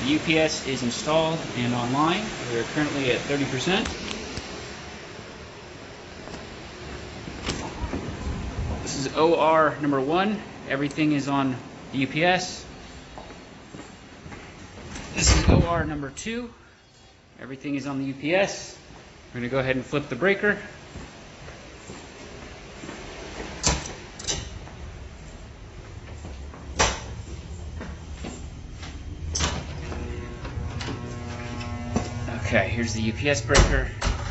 The UPS is installed and online. We are currently at 30%. This is OR number 1. Everything is on the UPS. This is OR number 2. Everything is on the UPS. We're going to go ahead and flip the breaker. Okay, here's the UPS breaker.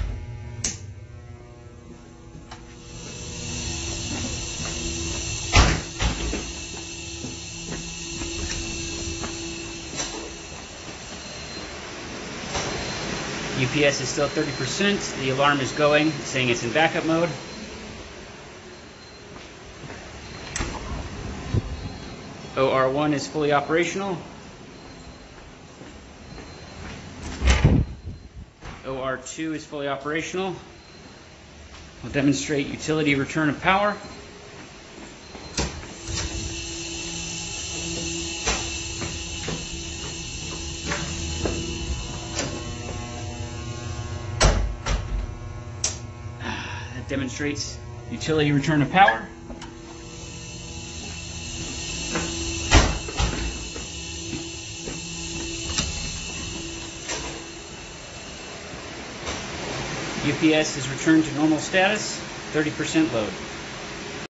UPS is still 30%. The alarm is going, saying it's in backup mode. OR1 is fully operational. OR2 is fully operational. We'll demonstrate utility return of power. That demonstrates utility return of power. UPS is returned to normal status, 30% load.